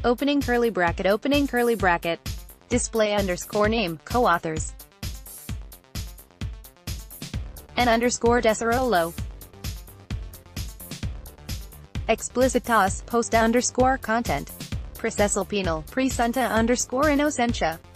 opening curly bracket, display underscore name, co-authors, and underscore Deserolo. Explicitas, post underscore content. Procesal penal, presunta underscore innocentia.